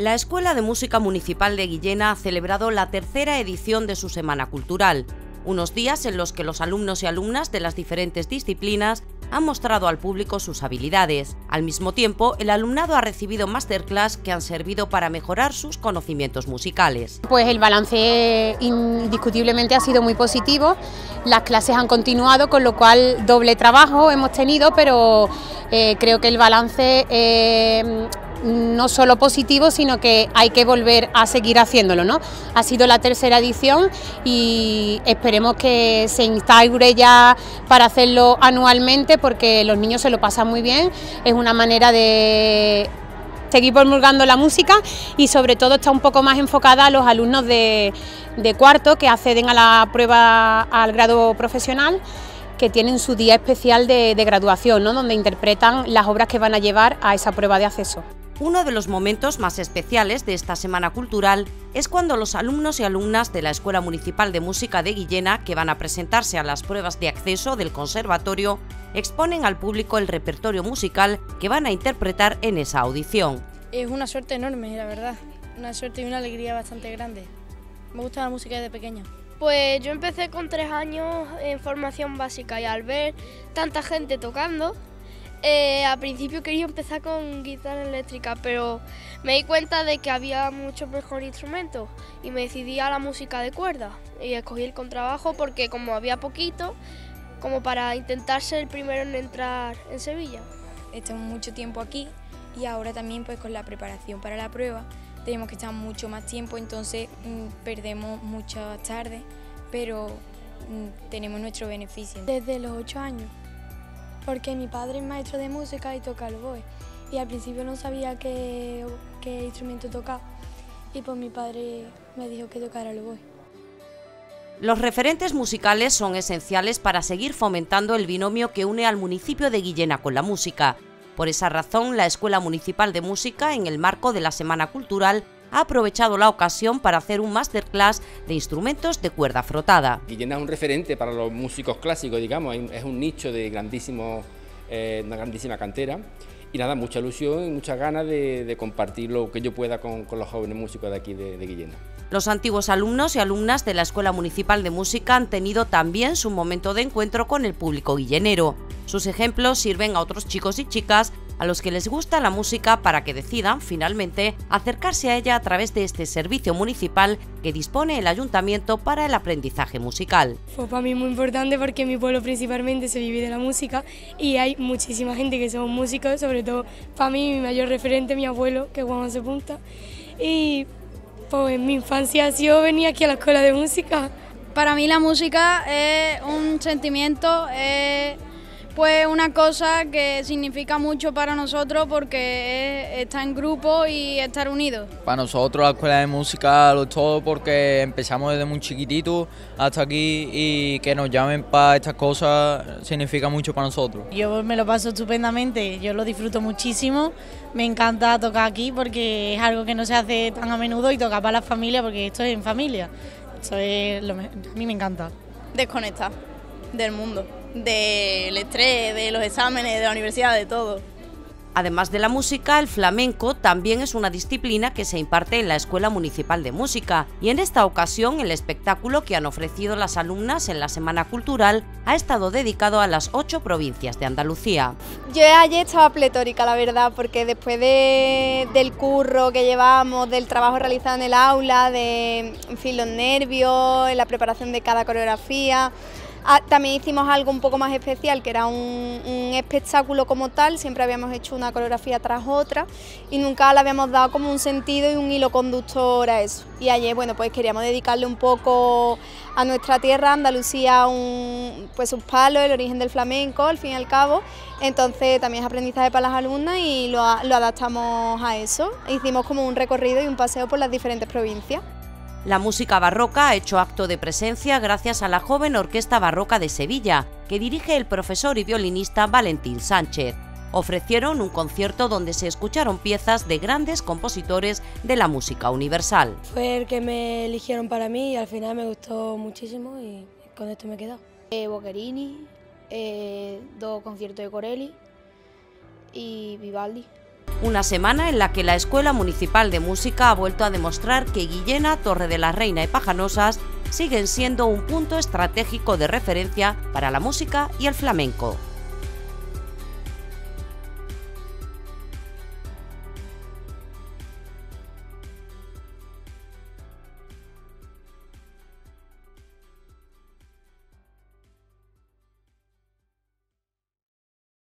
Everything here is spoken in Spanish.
La Escuela de Música Municipal de Guillena ha celebrado la tercera edición de su Semana Cultural, unos días en los que los alumnos y alumnas de las diferentes disciplinas han mostrado al público sus habilidades. Al mismo tiempo, el alumnado ha recibido masterclass que han servido para mejorar sus conocimientos musicales. Pues el balance indiscutiblemente ha sido muy positivo, las clases han continuado, con lo cual doble trabajo hemos tenido, pero creo que el balance no solo positivo, sino que hay que volver a seguir haciéndolo, ¿no? Ha sido la tercera edición y esperemos que se instaure ya para hacerlo anualmente, porque los niños se lo pasan muy bien, es una manera de seguir promulgando la música y sobre todo está un poco más enfocada a los alumnos de cuarto que acceden a la prueba al grado profesional, que tienen su día especial de graduación, ¿no? Donde interpretan las obras que van a llevar a esa prueba de acceso. Uno de los momentos más especiales de esta Semana Cultural es cuando los alumnos y alumnas de la Escuela Municipal de Música de Guillena, que van a presentarse a las pruebas de acceso del conservatorio, exponen al público el repertorio musical que van a interpretar en esa audición. Es una suerte enorme, la verdad, una suerte y una alegría bastante grande. Me gusta la música desde pequeña. Pues yo empecé con 3 años en formación básica y al ver tanta gente tocando, al principio quería empezar con guitarra eléctrica, pero me di cuenta de que había muchos mejores instrumentos y me decidí a la música de cuerda y escogí el contrabajo porque como había poquito, como para intentar ser el primero en entrar en Sevilla. Estamos mucho tiempo aquí y ahora también pues con la preparación para la prueba tenemos que estar mucho más tiempo, entonces perdemos muchas tardes, pero tenemos nuestro beneficio. Desde los 8 años. Porque mi padre es maestro de música y toca el oboe. Y al principio no sabía qué instrumento tocar. Y pues mi padre me dijo que tocara el oboe. Los referentes musicales son esenciales para seguir fomentando el binomio que une al municipio de Guillena con la música. Por esa razón, la Escuela Municipal de Música, en el marco de la Semana Cultural, ha aprovechado la ocasión para hacer un masterclass de instrumentos de cuerda frotada. Guillena es un referente para los músicos clásicos, digamos, es un nicho de una grandísima cantera y nada, mucha ilusión y muchas ganas de compartir lo que yo pueda con los jóvenes músicos de aquí de Guillena. Los antiguos alumnos y alumnas de la Escuela Municipal de Música han tenido también su momento de encuentro con el público guillenero. Sus ejemplos sirven a otros chicos y chicas a los que les gusta la música para que decidan, finalmente, acercarse a ella a través de este servicio municipal que dispone el Ayuntamiento para el aprendizaje musical. Fue para mí muy importante porque en mi pueblo principalmente se vive de la música y hay muchísima gente que somos músicos, sobre todo para mí mi mayor referente, mi abuelo, que es Juan José Punta. Y pues en mi infancia ha sido venir aquí a la escuela de música. Para mí la música es un sentimiento, pues una cosa que significa mucho para nosotros porque es estar en grupo y estar unidos. Para nosotros la escuela de música lo es todo porque empezamos desde muy chiquitito hasta aquí y que nos llamen para estas cosas significa mucho para nosotros. Yo me lo paso estupendamente, yo lo disfruto muchísimo, me encanta tocar aquí porque es algo que no se hace tan a menudo y tocar para la familia porque esto es en familia, esto es a mí me encanta. Desconectar del mundo, del estrés, de los exámenes, de la universidad, de todo. Además de la música, el flamenco también es una disciplina que se imparte en la Escuela Municipal de Música y en esta ocasión el espectáculo que han ofrecido las alumnas en la Semana Cultural ha estado dedicado a las 8 provincias de Andalucía. Yo ayer estaba pletórica, la verdad, porque después del curro que llevamos, del trabajo realizado en el aula, en fin, los nervios, la preparación de cada coreografía. También hicimos algo un poco más especial, que era un espectáculo como tal. Siempre habíamos hecho una coreografía tras otra y nunca le habíamos dado como un sentido y un hilo conductor a eso. Y ayer, bueno, pues queríamos dedicarle un poco a nuestra tierra, Andalucía, pues sus palos, el origen del flamenco, al fin y al cabo. Entonces también es aprendizaje para las alumnas y lo adaptamos a eso. Hicimos como un recorrido y un paseo por las diferentes provincias. La música barroca ha hecho acto de presencia gracias a la joven Orquesta Barroca de Sevilla, que dirige el profesor y violinista Valentín Sánchez. Ofrecieron un concierto donde se escucharon piezas de grandes compositores de la música universal. Fue el que me eligieron para mí y al final me gustó muchísimo y con esto me he quedado. Boccherini, 2 conciertos de Corelli y Vivaldi. Una semana en la que la Escuela Municipal de Música ha vuelto a demostrar que Guillena, Torre de la Reina y Pajanosas siguen siendo un punto estratégico de referencia para la música y el flamenco.